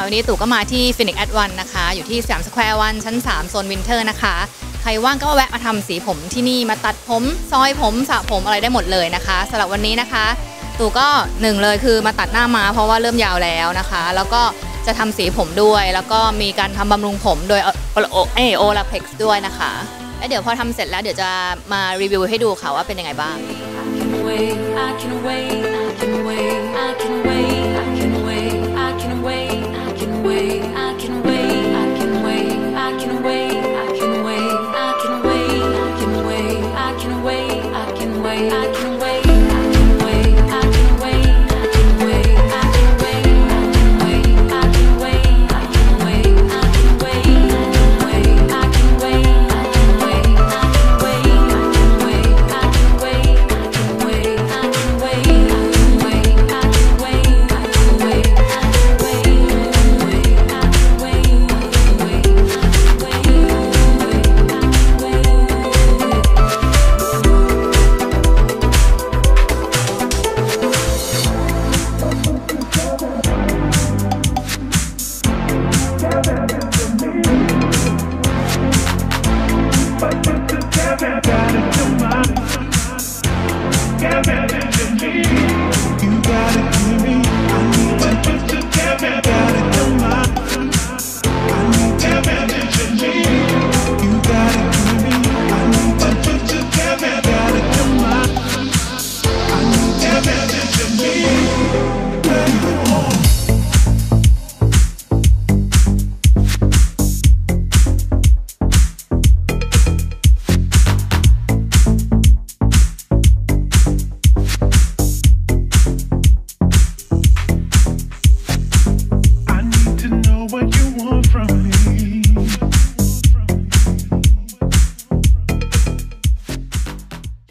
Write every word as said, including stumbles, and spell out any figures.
วันนี้ตู่ก็มาที่ Phoenix at One นะคะอยู่ที่สยามสแควร์วันชั้นสามโซนวินเทอร์นะคะใครว่างก็แวะมาทำสีผมที่นี่มาตัดผมซอยผมสระผมอะไรได้หมดเลยนะคะสำหรับวันนี้นะคะตู่ก็หนึ่งเลยคือมาตัดหน้าม้าเพราะว่าเริ่มยาวแล้วนะคะแล้วก็จะทำสีผมด้วยแล้วก็มีการทำบำรุงผมโดยโอโอลาเพ็กซ์ด้วยนะคะแล้วเดี๋ยวพอทำเสร็จแล้วเดี๋ยวจะมารีวิวให้ดูค่ะว่าเป็นยังไงบ้างI can